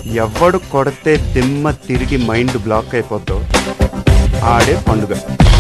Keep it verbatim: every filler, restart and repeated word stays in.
ఎవడు కొడితే దిమ్మ తిరిగి మైండ్ బ్లాక్ అయిపోతావు ఆడే పండుగ.